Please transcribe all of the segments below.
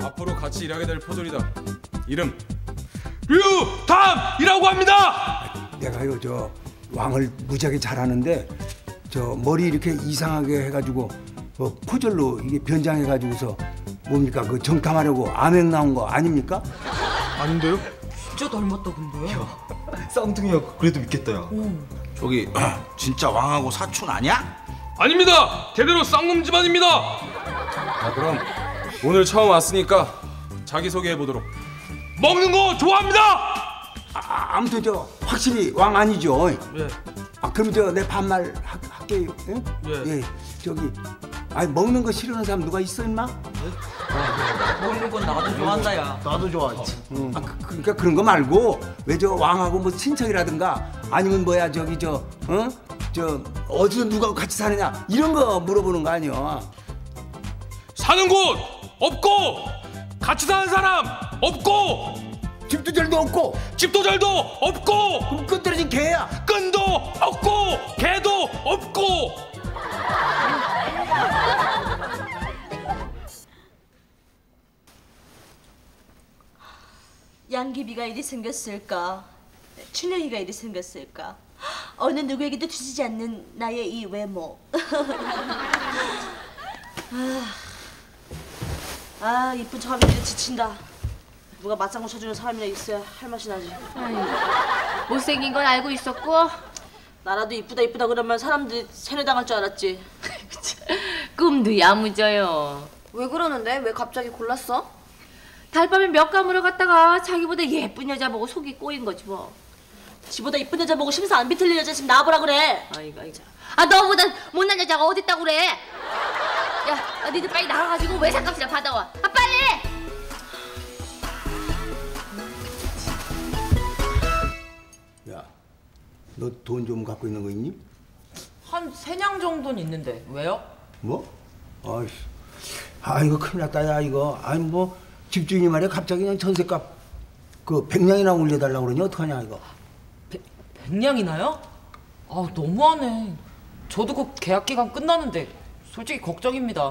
앞으로 같이 일하게 될 포졸이다. 이름 류담이라고 합니다. 내가요 저 왕을 무지하게 잘하는데 저 머리 이렇게 이상하게 해가지고 포졸로 이게 변장해가지고서 뭡니까 그 정탐하려고 암행 나온 거 아닙니까? 아닌데요? 진짜 닮았다 근데. 쌍둥이야. 그래도 믿겠다 야. 저기 진짜 왕하고 사촌 아니야? 아닙니다. 대대로 쌍놈 집안입니다. 자, 그럼 오늘 처음 왔으니까 자기소개해 보도록. 먹는 거 좋아합니다. 아무튼 저 확실히 왕 아니죠? 예. 그럼 저 내 반말 할게요. 예? 예. 저기 아니 먹는 거 싫어하는 사람 누가 있어 임마? 먹는 건 나도 좋아한다 야. 나도 좋아하지. 그러니까 그런 거 말고 왜 저 왕하고 뭐 친척이라든가 아니면 뭐야 저기 저 어디서 누가 같이 사느냐 이런 거 물어보는 거 아니야? 사는 곳 없고 같이 사는 사람 없고 집도 잘도 없고 집도 잘도 없고 그럼 끈떨어진 개야. 끈도 없고 개도 없고. 양귀비가 이리 생겼을까? 춘향이가 이리 생겼을까? 어느 누구에게도 뒤지지 않는 나의 이 외모. 이쁜 저 하면 지친다. 누가 맞장구 쳐주는 사람이나 있어야 할 맛이 나지. 못생긴 건 알고 있었고 나라도 이쁘다 그러면 사람들이 세뇌당할 줄 알았지. 꿈도 야무져요. 왜 그러는데? 왜 갑자기 골랐어? 달밤에 몇 감으러 갔다가 자기보다 예쁜 여자 보고 속이 꼬인 거지 뭐. 지보다 이쁜 여자 보고 심사 안 비틀린 여자 지금 나와보라 그래. 아이고. 너보다 못난 여자가 어딨다고 그래. 야, 니들 빨리 나가가지고 외상값이나 받아와. 빨리! 야, 너 돈 좀 갖고 있는 거 있니? 한 3냥 정도는 있는데 왜요? 뭐? 아이씨, 이거 큰일 났다 야 이거. 아니 뭐 집주인이 말이야 갑자기 그냥 전셋값 그 100냥이나 올려달라고 그러니 어떡하냐 이거. 100냥이나요? 너무하네. 저도 곧 계약 기간 끝나는데 솔직히 걱정입니다.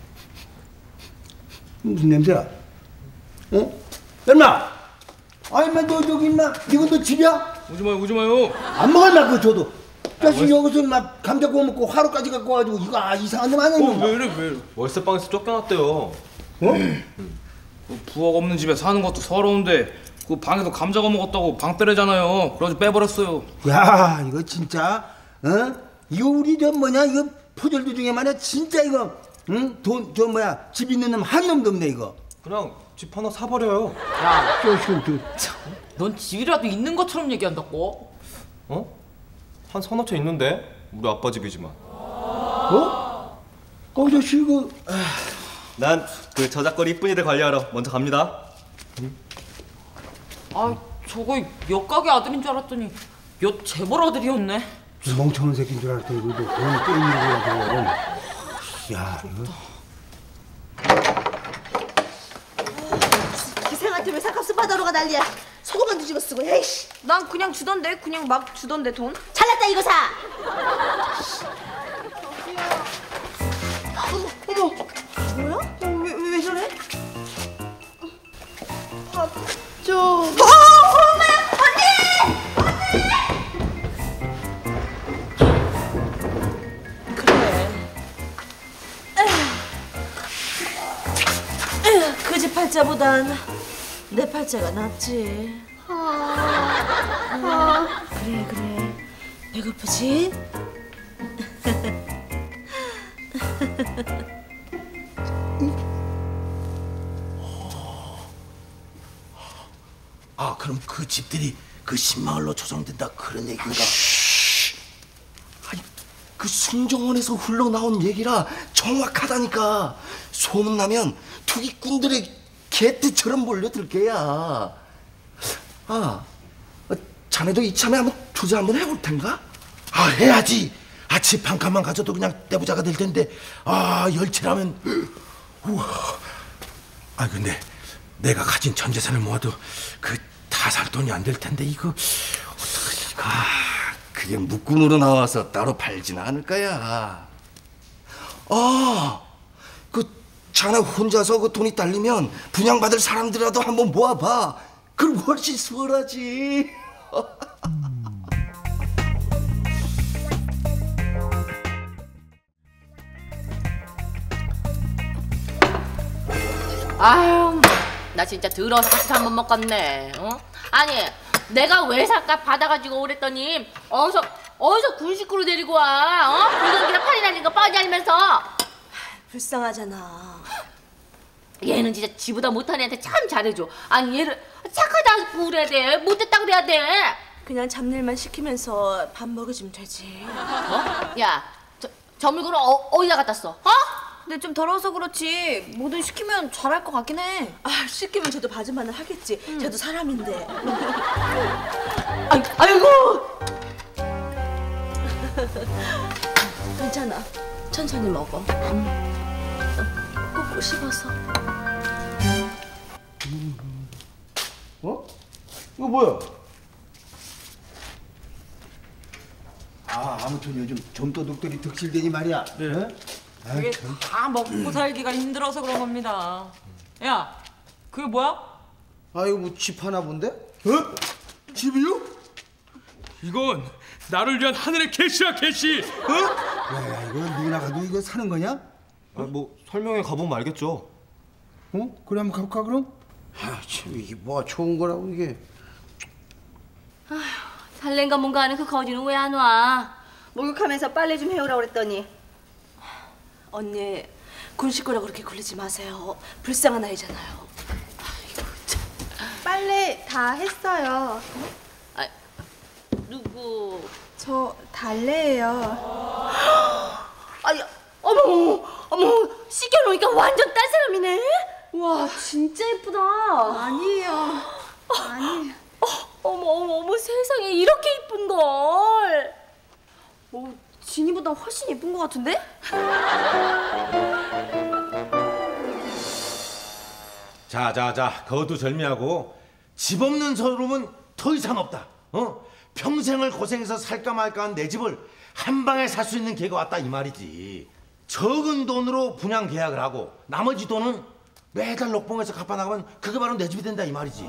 무슨 냄새야? 어? 얼마? 인마 너 저기 인마 이건 너 집이야? 오지 마요. 안 먹을 마 그거 줘도. 자식 여기서 인마 감자 구워 먹고 하루까지 갖고 와가지고 이거 이상한 놈 아니야 인마. 왜 이래? 월세방에서 쫓겨났대요. 어? 부엌 없는 집에 사는 것도 서러운데 그 방에서 감자 거 먹었다고 방 빼래잖아요. 그래서 빼버렸어요. 야 이거 진짜 이거 우리 저 뭐냐 이거 포졸들 중에 말이야 진짜 이거 돈 저 뭐야 집 있는 놈 한 놈도 없네 이거. 그냥 집 하나 사버려요. 야 넌 집이라도 있는 것처럼 얘기한다고? 한 서너 채 있는데 우리 아빠 집이지만. 자식 이거. 난 그 저작거리 이쁜이들 관리하러 먼저 갑니다. 저거 엿가게 아들인 줄 알았더니 엿 재벌 아들이었네. 멍청한 새끼인 줄 알았더니 이거 돈 게임이고 그러고. 야 이거. 기생한테 왜 사값을 받아러 가 난리야. 소금만 뒤집어 쓰고. 에이씨. 난 그냥 주던데. 그냥 막 주던데 돈. 잘났다 이거 사. 어머. 뭐야? 왜 저래? 그래. 그 집 팔자보단 내 팔자가 낫지. 그래. 배고프지? 그럼 그 집들이 그 신마을로 조성된다 그런 얘기인가? 아니 그 승정원에서 흘러나온 얘기라 정확하다니까. 소문나면 투기꾼들의 개떼처럼 몰려들 게야. 자네도 이참에 한번 투자 한번 해볼 텐가? 해야지. 집 한 칸만 가져도 그냥 떼부자가 될 텐데. 열채라면. 우와. 근데 내가 가진 전 재산을 모아도 그 다 살 돈이 안 될 텐데 이거 어떡하지? 그게 묶음으로 나와서 따로 팔지는 않을 거야. 그 자네 혼자서 그 돈이 딸리면 분양받을 사람들이라도 한번 모아봐. 그럼 훨씬 수월하지. 아유, 나 진짜 더러워서 같이 한번 먹겠네. 어? 아니, 내가 외상값 받아가지고 오랬더니 어디서 군 식구로 데리고 와? 어? 불경기랑 팔이 날린 거 뻔히 알면서. 불쌍하잖아. 얘는 진짜 지보다 못한 애한테 참 잘해줘. 아니 얘를 착하다고 그래야 돼? 못됐다 그래야 돼? 그냥 잡일만 시키면서 밥 먹여주면 되지. 어? 야, 저 물건을 어디다 갖다 써? 어? 근데 좀 더러워서 그렇지 뭐든 시키면 잘할 것 같긴 해. 아, 시키면 저도 봐줄만은 하겠지. 저도 사람인데. 아이고. 괜찮아. 천천히 먹어. 꼭 씹어서. 어? 이거 뭐야? 아무튼 요즘 점도둑들이 득실되니 말이야. 네. 그게 다 먹고 살기가 힘들어서 그런 겁니다. 야, 그게 뭐야? 아 이거 뭐 집 하나 본데? 어? 집이요? 이건 나를 위한 하늘의 계시야 계시. 야 이거 누구나 가도 이거 사는 거냐? 뭐 설명회 가보면 알겠죠. 어? 그래 한번 가볼까 그럼? 참 이게 뭐가 좋은 거라고 이게. 살랭가 뭔가 하는 그 거지는 왜 안 와? 목욕하면서 빨래 좀 해오라 그랬더니. 언니, 군 식구라고 그렇게 굴리지 마세요. 불쌍한 아이잖아요. 빨래 다 했어요. 아, 누구? 저 달래예요. 아니, 어머, 씻겨놓으니까 완전 딴 사람이네. 와 진짜 예쁘다. 아니에요. 아니에요. 어머, 세상에 이렇게 이쁜 걸. 진이보다 훨씬 예쁜 것 같은데? 자, 거두절미하고 집 없는 서름은 더 이상 없다. 평생을 고생해서 살까 말까 한 내 집을 한 방에 살 수 있는 기회가 왔다 이 말이지. 적은 돈으로 분양 계약을 하고 나머지 돈은 매달 녹봉해서 갚아나가면 그게 바로 내 집이 된다 이 말이지.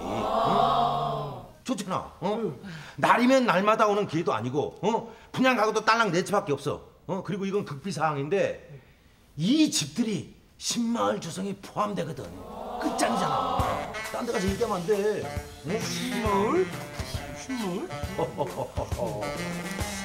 좋잖아. 날이면 날마다 오는 기회도 아니고 분양 가구도 딸랑 내 집밖에 없어. 그리고 이건 극비 사항인데 이 집들이 신마을 조성이 포함되거든. 끝장이잖아. 딴 데 가서 얘기하면 안 돼. 신마을?